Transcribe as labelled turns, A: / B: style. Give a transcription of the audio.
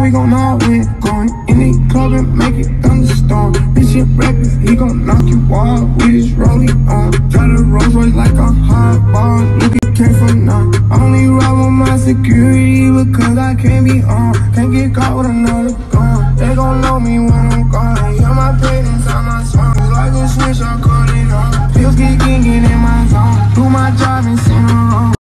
A: we gon' all win. Going in the club and make it thunderstorm. Bitch, you reckless, he gon' knock you off with his rollie on. Drive the Rolls Royce like a hot ball, look, it came from none. Only ride with my security because I can't be on. Can't get caught with another gun. They gon' know me when I'm gone. Yeah, my pain